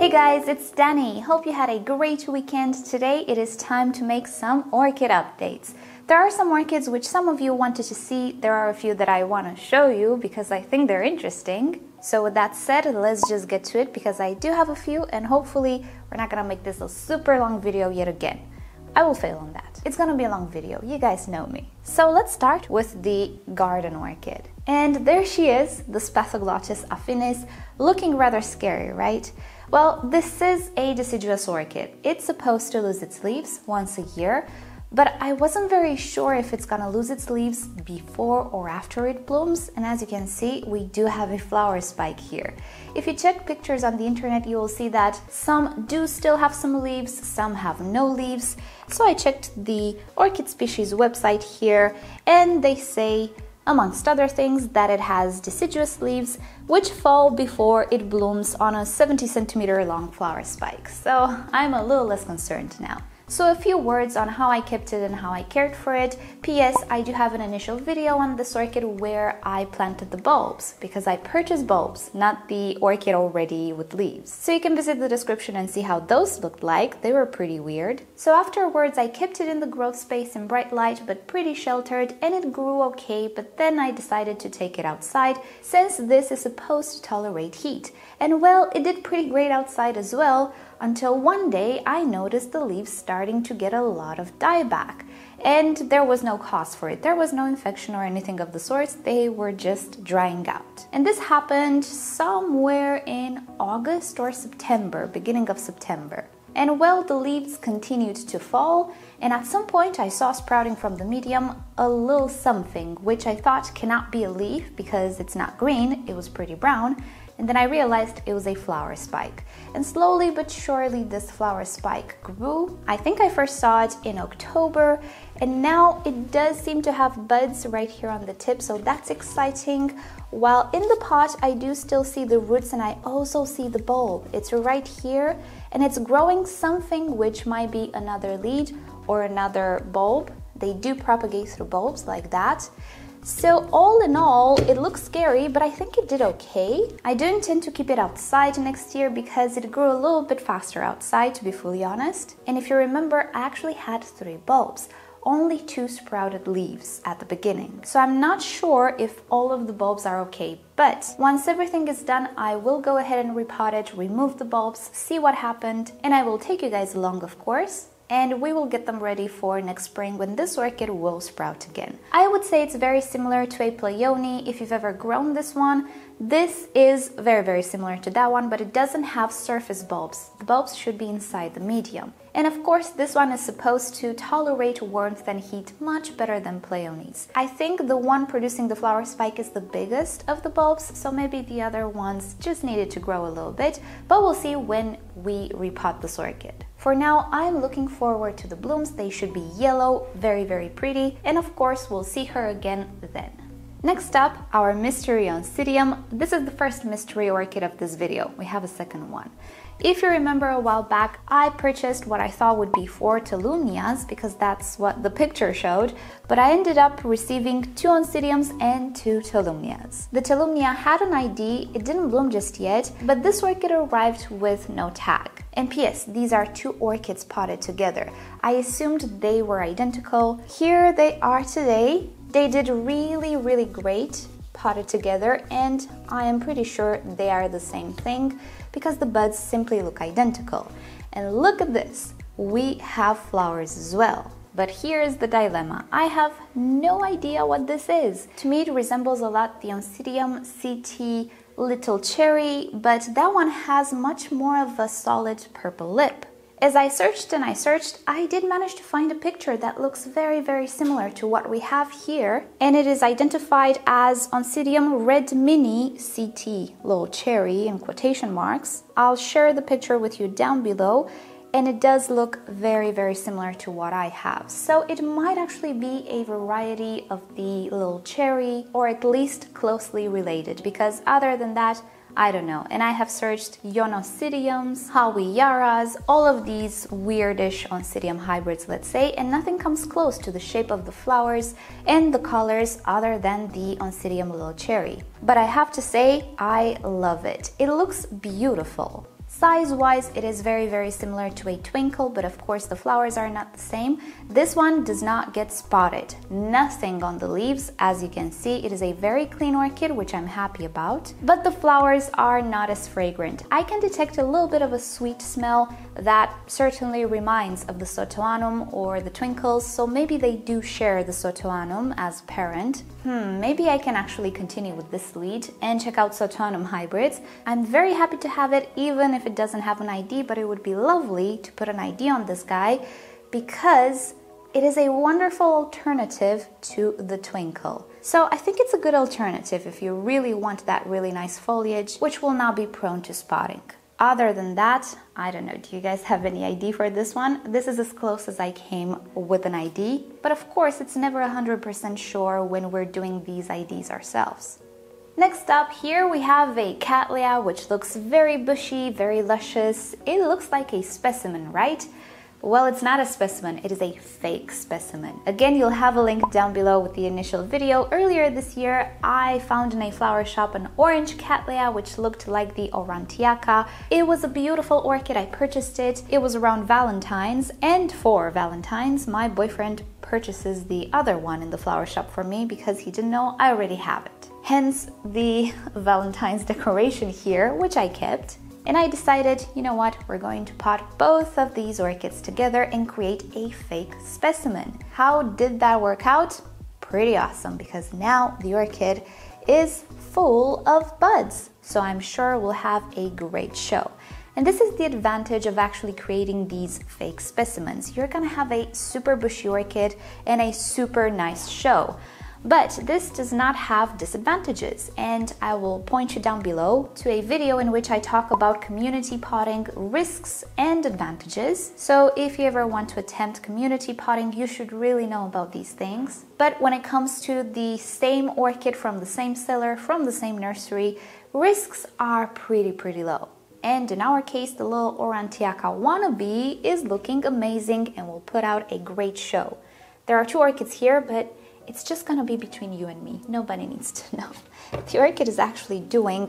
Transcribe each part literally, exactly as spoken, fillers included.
Hey guys, it's Danny. Hope you had a great weekend. Today it is time to make some orchid updates. There are some orchids which some of you wanted to see. There are a few that I want to show you because I think they're interesting. So with that said, let's just get to it because I do have a few and hopefully we're not gonna make this a super long video yet again. I will fail on that. It's gonna be a long video, you guys know me. So let's start with the garden orchid. And there she is, the Spathoglottis affinis, looking rather scary, right? Well, this is a deciduous orchid. It's supposed to lose its leaves once a year, but I wasn't very sure if it's gonna lose its leaves before or after it blooms. And as you can see, we do have a flower spike here. If you check pictures on the internet, you will see that some do still have some leaves, some have no leaves. So I checked the orchid species website here, and they say, amongst other things, that it has deciduous leaves which fall before it blooms on a seventy centimeter long flower spike. So I'm a little less concerned now. So a few words on how I kept it and how I cared for it. P S I do have an initial video on this orchid where I planted the bulbs because I purchased bulbs, not the orchid already with leaves. So you can visit the description and see how those looked like. They were pretty weird. So afterwards I kept it in the growth space in bright light but pretty sheltered, and it grew okay, but then I decided to take it outside since this is supposed to tolerate heat. And well, it did pretty great outside as well, until one day I noticed the leaves starting to get a lot of dieback. And there was no cause for it. There was no infection or anything of the sorts. They were just drying out. And this happened somewhere in August or September, beginning of September. And well, the leaves continued to fall, and at some point I saw sprouting from the medium a little something, which I thought cannot be a leaf because it's not green, it was pretty brown. And then I realized it was a flower spike. And slowly but surely this flower spike grew. I think I first saw it in October, and now it does seem to have buds right here on the tip, so that's exciting. While in the pot I do still see the roots, and I also see the bulb. It's right here, and it's growing something which might be another lead or another bulb. They do propagate through bulbs like that. So all in all, it looks scary, but I think it did okay. I do intend to keep it outside next year because it grew a little bit faster outside, to be fully honest. And if you remember, I actually had three bulbs, only two sprouted leaves at the beginning. So I'm not sure if all of the bulbs are okay, but once everything is done, I will go ahead and repot it, remove the bulbs, see what happened, and I will take you guys along, of course. And we will get them ready for next spring when this orchid will sprout again. I would say it's very similar to a Pleione. If you've ever grown this one, this is very, very similar to that one, but it doesn't have surface bulbs. The bulbs should be inside the medium. And of course, this one is supposed to tolerate warmth and heat much better than Pleiones. I think the one producing the flower spike is the biggest of the bulbs, so maybe the other ones just needed to grow a little bit, but we'll see when we repot this orchid. For now, I'm looking forward to the blooms. They should be yellow, very, very pretty, and of course, we'll see her again then. Next up, our mystery Oncidium. This is the first mystery orchid of this video. We have a second one. If you remember a while back, I purchased what I thought would be four Tolumnias because that's what the picture showed, but I ended up receiving two Oncidiums and two Tolumnias. The Tolumnia had an I D, it didn't bloom just yet, but this orchid arrived with no tag. And P S these are two orchids potted together. I assumed they were identical. Here they are today. They did really, really great potted together, and I am pretty sure they are the same thing because the buds simply look identical. And look at this, we have flowers as well. But here is the dilemma. I have no idea what this is. To me, it resembles a lot the Oncidium C T Little Cherry, but that one has much more of a solid purple lip. As I searched and I searched, I did manage to find a picture that looks very, very similar to what we have here, and it is identified as Oncidium Red Mini C T Little Cherry in quotation marks. I'll share the picture with you down below, and it does look very, very similar to what I have. So it might actually be a variety of the Little Cherry, or at least closely related, because other than that, I don't know. And I have searched Ionosidiums, Hawiyaras, all of these weirdish Oncidium hybrids, let's say, and nothing comes close to the shape of the flowers and the colors other than the Oncidium Little Cherry. But I have to say, I love it. It looks beautiful. Size-wise, it is very, very similar to a twinkle, but of course the flowers are not the same. This one does not get spotted. Nothing on the leaves, as you can see. It is a very clean orchid, which I'm happy about. But the flowers are not as fragrant. I can detect a little bit of a sweet smell that certainly reminds of the Sotoanum or the twinkles, so maybe they do share the Sotoanum as parent. Hmm, maybe I can actually continue with this lead and check out Sotoanum hybrids. I'm very happy to have it, even if it doesn't have an I D, but it would be lovely to put an I D on this guy because it is a wonderful alternative to the twinkle. So I think it's a good alternative if you really want that really nice foliage, which will not be prone to spotting. Other than that, I don't know, do you guys have any I D for this one? This is as close as I came with an I D, but of course it's never one hundred percent sure when we're doing these I Ds ourselves. Next up here we have a Cattleya, which looks very bushy, very luscious. It looks like a specimen, right? Well, it's not a specimen, it is a fake specimen. Again, you'll have a link down below with the initial video. Earlier this year, I found in a flower shop an orange Cattleya, which looked like the Aurantiaca. It was a beautiful orchid, I purchased it. It was around Valentine's, and for Valentine's, my boyfriend purchases the other one in the flower shop for me because he didn't know I already have it. Hence the Valentine's decoration here, which I kept. And I decided, you know what, we're going to pot both of these orchids together and create a fake specimen. How did that work out? Pretty awesome, because now the orchid is full of buds. So I'm sure we'll have a great show. And this is the advantage of actually creating these fake specimens. You're gonna have a super bushy orchid and a super nice show. But this does not have disadvantages, and I will point you down below to a video in which I talk about community potting risks and advantages. So if you ever want to attempt community potting, you should really know about these things. But when it comes to the same orchid from the same seller, from the same nursery, risks are pretty, pretty low. And in our case, the little Aurantiaca wannabe is looking amazing and will put out a great show. There are two orchids here, but it's just gonna be between you and me. Nobody needs to know. The orchid is actually doing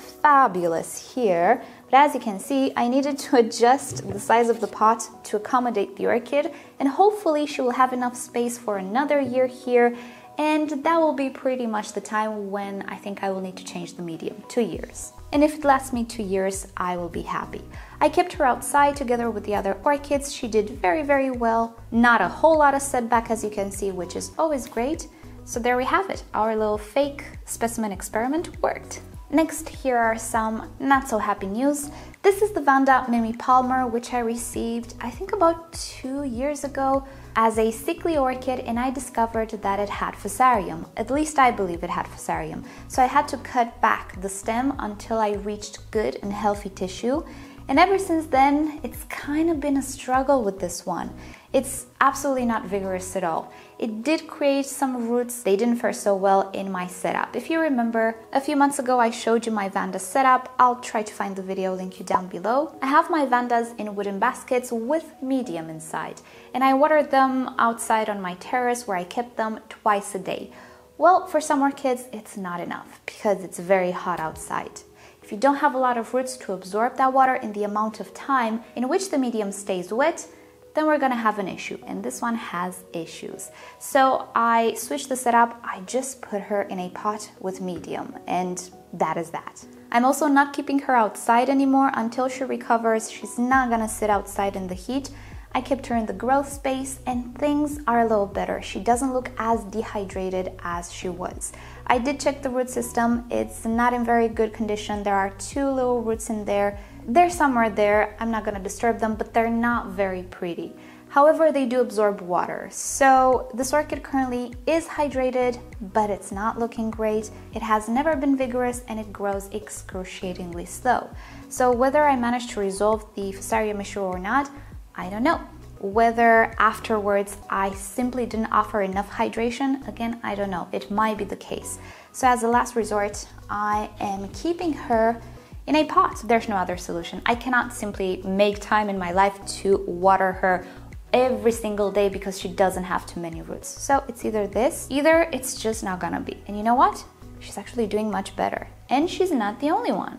fabulous here, but as you can see, I needed to adjust the size of the pot to accommodate the orchid, and hopefully she will have enough space for another year here, and that will be pretty much the time when I think I will need to change the medium, two years. And if it lasts me two years, I will be happy. I kept her outside together with the other orchids. She did very, very well. Not a whole lot of setback, as you can see, which is always great. So there we have it. Our little fake specimen experiment worked. Next, here are some not so happy news. This is the Vanda Mimi Palmer, which I received, I think about two years ago as a sickly orchid, and I discovered that it had fusarium. At least I believe it had fusarium. So I had to cut back the stem until I reached good and healthy tissue. And ever since then, it's kind of been a struggle with this one. It's absolutely not vigorous at all. It did create some roots. They didn't fare so well in my setup. If you remember, a few months ago I showed you my Vanda setup. I'll try to find the video, link you down below. I have my Vandas in wooden baskets with medium inside, and I watered them outside on my terrace where I kept them twice a day. Well, for some orchids, it's not enough because it's very hot outside. If you don't have a lot of roots to absorb that water in the amount of time in which the medium stays wet, then we're gonna have an issue, and this one has issues. So I switched the setup. I just put her in a pot with medium, and that is that. I'm also not keeping her outside anymore until she recovers. She's not gonna sit outside in the heat. I kept her in the growth space, and things are a little better. She doesn't look as dehydrated as she was. I did check the root system. It's not in very good condition. There are two little roots in there. They're somewhere there. I'm not gonna disturb them, but they're not very pretty. However, they do absorb water. So this orchid currently is hydrated, but it's not looking great. It has never been vigorous, and it grows excruciatingly slow. So whether I manage to resolve the fusarium issue or not, I don't know. Whether afterwards I simply didn't offer enough hydration, again, I don't know. It might be the case. So as a last resort, I am keeping her in a pot. There's no other solution. I cannot simply make time in my life to water her every single day because she doesn't have too many roots. So it's either this, either it's just not gonna be. And you know what? She's actually doing much better. And she's not the only one.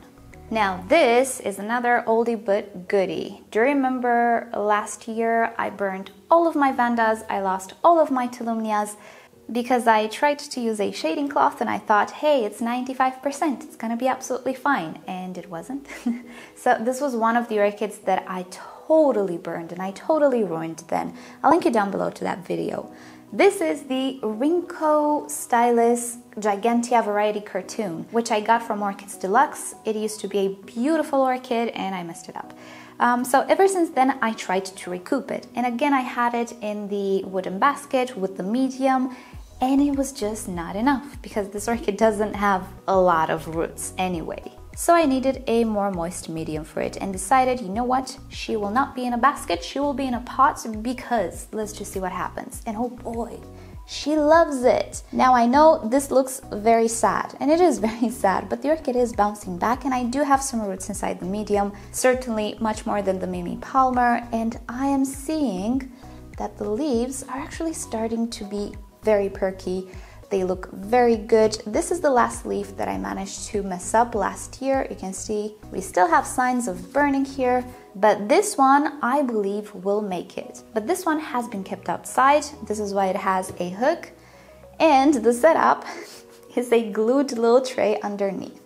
Now this is another oldie but goodie. Do you remember last year I burned all of my Vandas, I lost all of my Tolumnias because I tried to use a shading cloth and I thought, hey, it's ninety-five percent, it's gonna be absolutely fine, and it wasn't. So this was one of the orchids that I totally burned and I totally ruined then. I'll link you down below to that video. This is the Rinco Stylus Gigantea Variety Cartoon, which I got from Orchids Deluxe. It used to be a beautiful orchid and I messed it up. Um, so ever since then I tried to recoup it. And again, I had it in the wooden basket with the medium, and it was just not enough because this orchid doesn't have a lot of roots anyway. So I needed a more moist medium for it and decided, you know what, she will not be in a basket, she will be in a pot, because let's just see what happens. And oh boy, she loves it. Now I know this looks very sad, and it is very sad, but the orchid is bouncing back and I do have some roots inside the medium, certainly much more than the Mimi Palmer, and I am seeing that the leaves are actually starting to be very perky. They look very good. This is the last leaf that I managed to mess up last year. You can see we still have signs of burning here, but this one I believe will make it. But this one has been kept outside. This is why it has a hook, and the setup is a glued little tray underneath,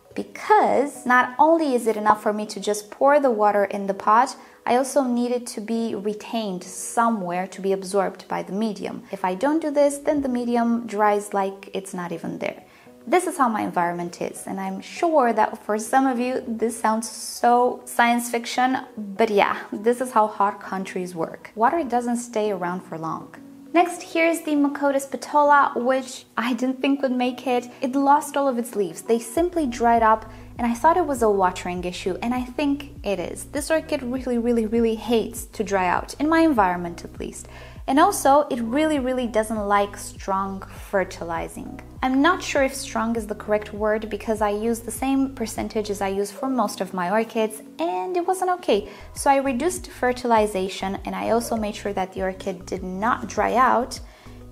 because not only is it enough for me to just pour the water in the pot, I also need it to be retained somewhere to be absorbed by the medium. If I don't do this, then the medium dries like it's not even there. This is how my environment is, and I'm sure that for some of you this sounds so science fiction, but yeah, this is how hot countries work. Water doesn't stay around for long. Next, here's the Mycotis petola, which I didn't think would make it. It lost all of its leaves. They simply dried up, and I thought it was a watering issue, and I think it is. This orchid really, really, really hates to dry out, in my environment at least. And also, it really, really doesn't like strong fertilizing. I'm not sure if strong is the correct word because I use the same percentage as I use for most of my orchids, and it wasn't okay. So I reduced fertilization, and I also made sure that the orchid did not dry out,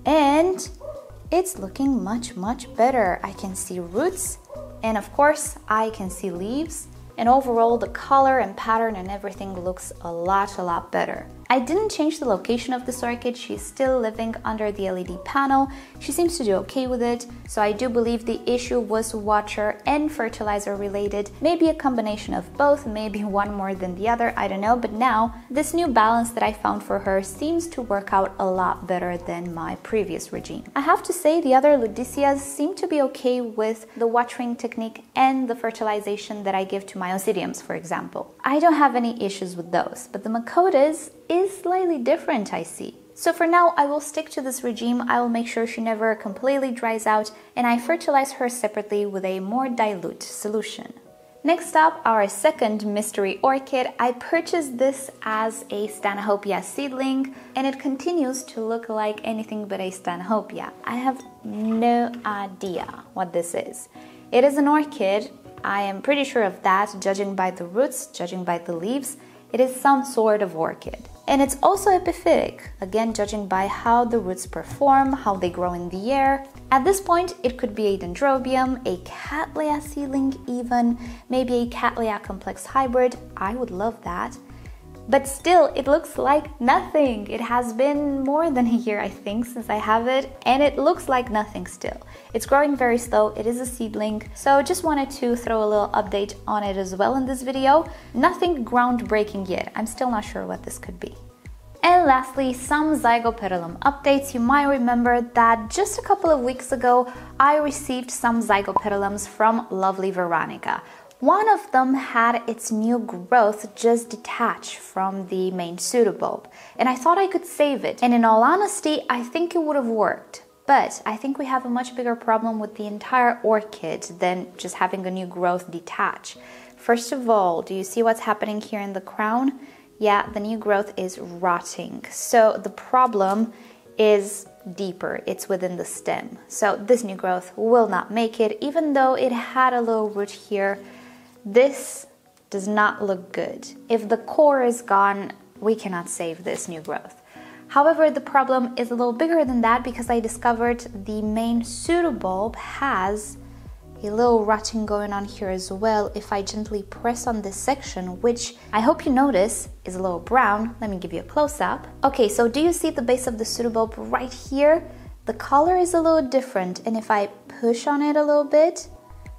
and it's looking much, much better. I can see roots, and of course, I can see leaves. And overall, the color and pattern and everything looks a lot, a lot better. I didn't change the location of this orchid. She's still living under the L E D panel. She seems to do okay with it. So I do believe the issue was water and fertilizer related. Maybe a combination of both, maybe one more than the other, I don't know. But now, this new balance that I found for her seems to work out a lot better than my previous regime. I have to say the other Ludicias seem to be okay with the watering technique and the fertilization that I give to my Oncidiums, for example. I don't have any issues with those, but the Mycotis is slightly different, I see. So for now, I will stick to this regime. I will make sure she never completely dries out, and I fertilize her separately with a more dilute solution. Next up, our second mystery orchid. I purchased this as a Stanhopea seedling, and it continues to look like anything but a Stanhopea. I have no idea what this is. It is an orchid. I am pretty sure of that, judging by the roots, judging by the leaves. It is some sort of orchid. And it's also epiphytic, again judging by how the roots perform, how they grow in the air. At this point, it could be a Dendrobium, a Cattleya seedling even, maybe a Cattleya complex hybrid. I would love that. But still, it looks like nothing. It has been more than a year, I think, since I have it, and it looks like nothing still. It's growing very slow, it is a seedling, so just wanted to throw a little update on it as well in this video. Nothing groundbreaking yet. I'm still not sure what this could be. And lastly, some Zygopetalum updates. You might remember that just a couple of weeks ago, I received some Zygopetalums from lovely Veronica. One of them had its new growth just detach from the main pseudobulb, and I thought I could save it. And in all honesty, I think it would have worked. But I think we have a much bigger problem with the entire orchid than just having a new growth detach. First of all, do you see what's happening here in the crown? Yeah, the new growth is rotting. So the problem is deeper, it's within the stem. So this new growth will not make it, even though it had a little root here. This does not look good. If the core is gone, we cannot save this new growth. However, the problem is a little bigger than that because I discovered the main pseudobulb has a little rotting going on here as well if I gently press on this section, which I hope you notice is a little brown. Let me give you a close-up. Okay, so do you see the base of the pseudobulb right here? The color is a little different, and if I push on it a little bit,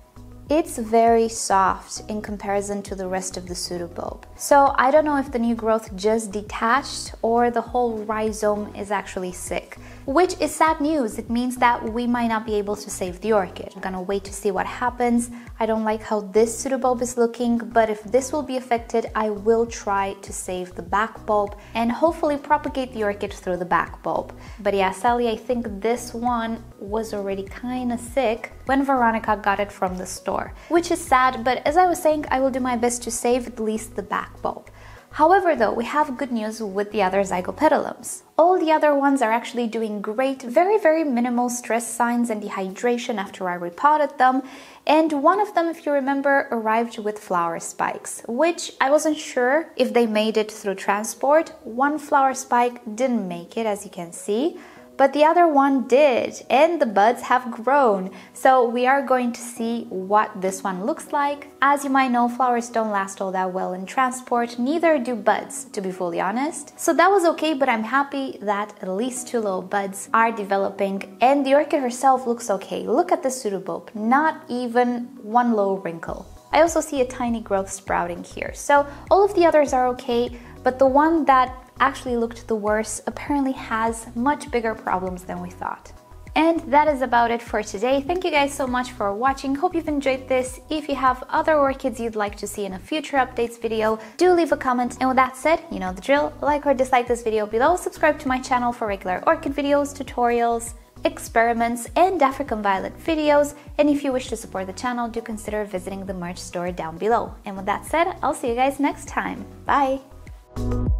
it's very soft in comparison to the rest of the pseudobulb. So I don't know if the new growth just detached or the whole rhizome is actually sick, which is sad news. It means that we might not be able to save the orchid. I'm gonna wait to see what happens. I don't like how this pseudobulb is looking, but if this will be affected, I will try to save the back bulb and hopefully propagate the orchid through the back bulb. But yeah, Sally, I think this one was already kind of sick when Veronica got it from the store, which is sad, but as I was saying, I will do my best to save at least the back bulb. However, though, we have good news with the other zygopetalums. All the other ones are actually doing great, very, very minimal stress signs and dehydration after I repotted them. And one of them, if you remember, arrived with flower spikes, which I wasn't sure if they made it through transport. One flower spike didn't make it, as you can see, but the other one did, and the buds have grown. So we are going to see what this one looks like. As you might know, flowers don't last all that well in transport, neither do buds, to be fully honest. So that was okay, but I'm happy that at least two little buds are developing, and the orchid herself looks okay. Look at the pseudobulb, not even one little wrinkle. I also see a tiny growth sprouting here. So all of the others are okay, but the one that actually looked the worst apparently has much bigger problems than we thought. And that is about it for today. Thank you guys so much for watching. Hope you've enjoyed this. If you have other orchids you'd like to see in a future updates video, do leave a comment. And with that said, you know the drill. Like or dislike this video below. Subscribe to my channel for regular orchid videos, tutorials, experiments, and African violet videos. And if you wish to support the channel, do consider visiting the merch store down below. And with that said, I'll see you guys next time. Bye!